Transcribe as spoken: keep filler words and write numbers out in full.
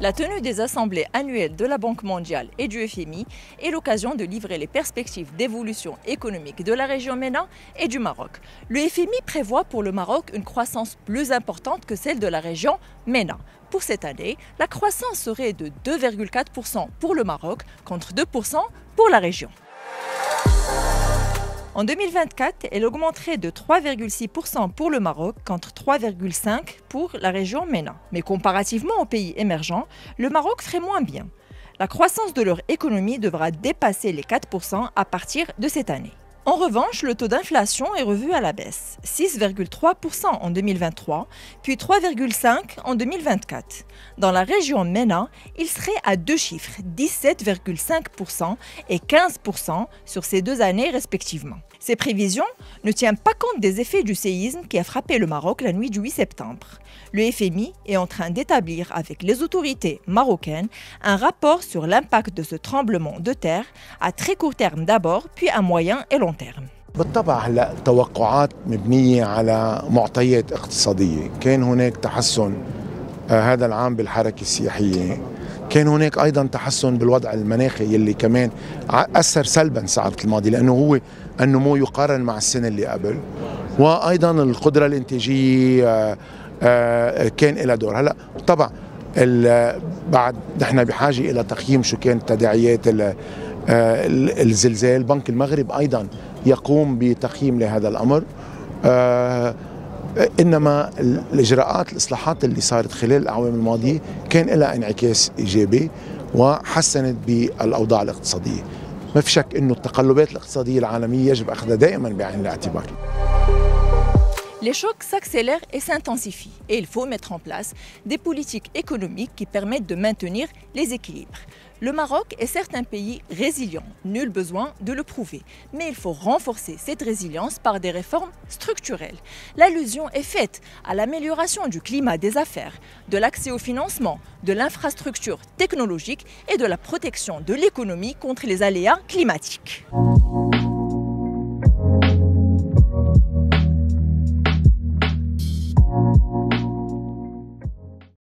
La tenue des assemblées annuelles de la Banque mondiale et du F M I est l'occasion de livrer les perspectives d'évolution économique de la région MENA et du Maroc. Le F M I prévoit pour le Maroc une croissance plus importante que celle de la région MENA. Pour cette année, la croissance serait de deux virgule quatre pour cent pour le Maroc contre deux pour cent pour la région. En deux mille vingt-quatre, elle augmenterait de trois virgule six pour cent pour le Maroc contre trois virgule cinq pour cent pour la région MENA. Mais comparativement aux pays émergents, le Maroc ferait moins bien. La croissance de leur économie devra dépasser les quatre pour cent à partir de cette année. En revanche, le taux d'inflation est revu à la baisse, six virgule trois pour cent en deux mille vingt-trois, puis trois virgule cinq pour cent en deux mille vingt-quatre. Dans la région MENA, il serait à deux chiffres, dix-sept virgule cinq pour cent et quinze pour cent sur ces deux années respectivement. Ces prévisions ne tiennent pas compte des effets du séisme qui a frappé le Maroc la nuit du huit septembre. Le F M I est en train d'établir avec les autorités marocaines un rapport sur l'impact de ce tremblement de terre à très court terme d'abord, puis à moyen et long terme. بالطبع هلا توقعات مبنيه على معطيات اقتصاديه، كان هناك تحسن هذا العام بالحركه السياحيه، كان هناك ايضا تحسن بالوضع المناخي يلي كمان اثر سلبا ساعه الماضي لانه هو النمو يقارن مع السنه اللي قبل، وايضا القدره الانتاجيه كان لها دور. هلا طبعا بعد نحن بحاجه الى تقييم شو كانت تداعيات الزلزال. بنك المغرب ايضا يقوم بتقييم لهذا الامر، انما الاجراءات الاصلاحات اللي صارت خلال الاعوام الماضيه كان لها انعكاس ايجابي وحسنت بالاوضاع الاقتصاديه. ما في شك انه التقلبات الاقتصاديه العالميه يجب اخذها دائما بعين الاعتبار. Les chocs s'accélèrent et s'intensifient et il faut mettre en place des politiques économiques qui permettent de maintenir les équilibres. Le Maroc est certes un pays résilient, nul besoin de le prouver, mais il faut renforcer cette résilience par des réformes structurelles. L'allusion est faite à l'amélioration du climat des affaires, de l'accès au financement, de l'infrastructure technologique et de la protection de l'économie contre les aléas climatiques.